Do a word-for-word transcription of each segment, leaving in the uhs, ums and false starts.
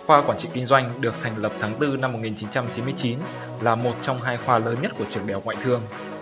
Khoa Quản trị Kinh doanh được thành lập tháng tư năm một nghìn chín trăm chín mươi chín, là một trong hai khoa lớn nhất của trường Đại học Ngoại thương.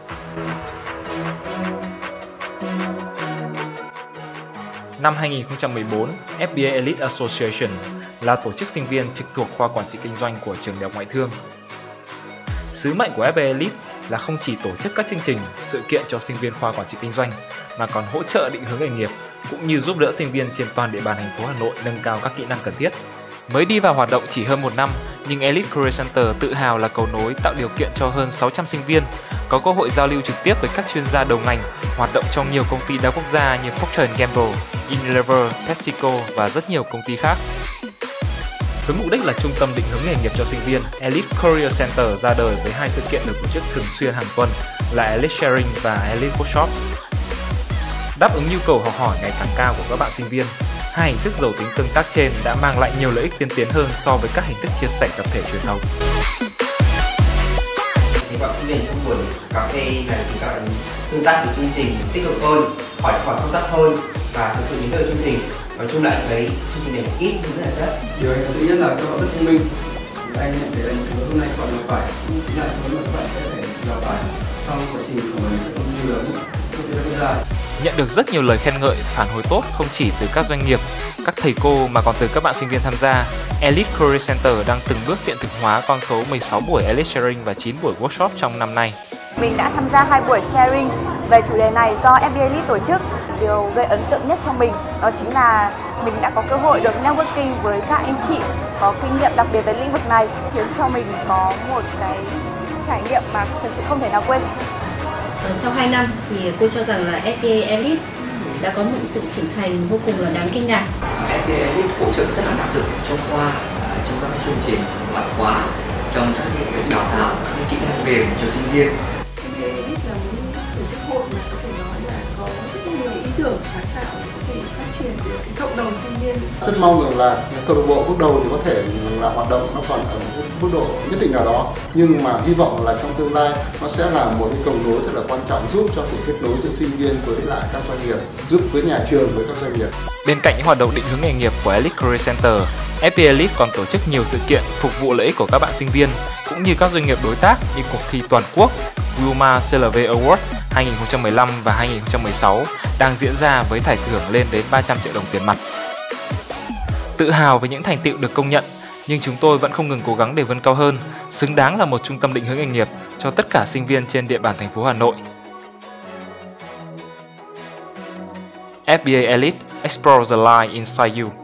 Năm hai nghìn không trăm mười bốn, ép bê a Elite Association là tổ chức sinh viên trực thuộc Khoa Quản trị Kinh doanh của trường Đại học Ngoại thương. Sứ mệnh của ép bê a Elite là không chỉ tổ chức các chương trình, sự kiện cho sinh viên khoa quản trị kinh doanh mà còn hỗ trợ định hướng nghề nghiệp cũng như giúp đỡ sinh viên trên toàn địa bàn thành phố Hà Nội nâng cao các kỹ năng cần thiết. Mới đi vào hoạt động chỉ hơn một năm, nhưng Elite Career Center tự hào là cầu nối tạo điều kiện cho hơn sáu trăm sinh viên có cơ hội giao lưu trực tiếp với các chuyên gia đầu ngành, hoạt động trong nhiều công ty đa quốc gia như Procter and Gamble, Unilever, PepsiCo và rất nhiều công ty khác. Với mục đích là trung tâm định hướng nghề nghiệp cho sinh viên, Elite Career Center ra đời với hai sự kiện được tổ chức thường xuyên hàng tuần là Elite Sharing và Elite Workshop. Đáp ứng nhu cầu học hỏi ngày càng cao của các bạn sinh viên, hai hình thức giàu tính tương tác trên đã mang lại nhiều lợi ích tiên tiến hơn so với các hình thức chia sẻ tập thể truyền thống. Thì bạn sinh viên trong buổi cà phê này thì các bạn tương tác với chương trình tích cực hơn, hỏi hỏi sâu sắc hơn và thực sự đến với chương trình. Nói chung lại thấy chương trình này ít nhưng rất là chất. Điều anh thứ nhất là các bạn rất thông minh. Anh nhận thấy là những thứ hôm nay còn gặp phải chính là thứ mà các bạn sẽ phải gặp phải trong quá trình của mình cũng như là quốc tế quốc gia. Nhận được rất nhiều lời khen ngợi, phản hồi tốt không chỉ từ các doanh nghiệp, các thầy cô mà còn từ các bạn sinh viên tham gia. Elite Career Center đang từng bước hiện thực hóa con số mười sáu buổi Elite Sharing và chín buổi workshop trong năm nay. Mình đã tham gia hai buổi sharing về chủ đề này do ép bê a Elite tổ chức. Điều gây ấn tượng nhất cho mình đó chính là mình đã có cơ hội được networking với các anh chị có kinh nghiệm đặc biệt về lĩnh vực này, khiến cho mình có một cái trải nghiệm mà thật sự không thể nào quên. Sau hai năm thì tôi cho rằng là ép bê a Elite đã có một sự trưởng thành vô cùng là đáng kinh ngạc. ép bê a Elite hỗ trợ rất là đắc lực cho khoa trong các chương trình ngoại khóa, trong các việc đào tạo các kỹ năng mềm cho sinh viên. ép bê a Elite là một tổ chức hội mà có thể nói là có rất nhiều ý tưởng sáng tạo để có thể phát triển được cái cộng đồng sinh viên. Rất mong rằng là câu lạc bộ bước đầu thì có thể là hoạt động nó còn ở một mức độ nhất định nào đó, nhưng mà hy vọng là trong tương lai nó sẽ là một cái cầu nối rất là quan trọng giúp cho sự kết nối giữa sinh viên với lại các doanh nghiệp, giúp với nhà trường với các doanh nghiệp. Bên cạnh những hoạt động định hướng nghề nghiệp của Elite Career Center, ép bê a Elite còn tổ chức nhiều sự kiện phục vụ lợi ích của các bạn sinh viên cũng như các doanh nghiệp đối tác như cuộc thi toàn quốc Wilmar xê lờ vê Award hai nghìn không trăm mười lăm và hai nghìn không trăm mười sáu đang diễn ra với giải thưởng lên đến ba trăm triệu đồng tiền mặt. Tự hào với những thành tựu được công nhận, nhưng chúng tôi vẫn không ngừng cố gắng để vươn cao hơn, xứng đáng là một trung tâm định hướng nghề nghiệp cho tất cả sinh viên trên địa bàn thành phố Hà Nội. ép bê a Elite, explore the light inside you.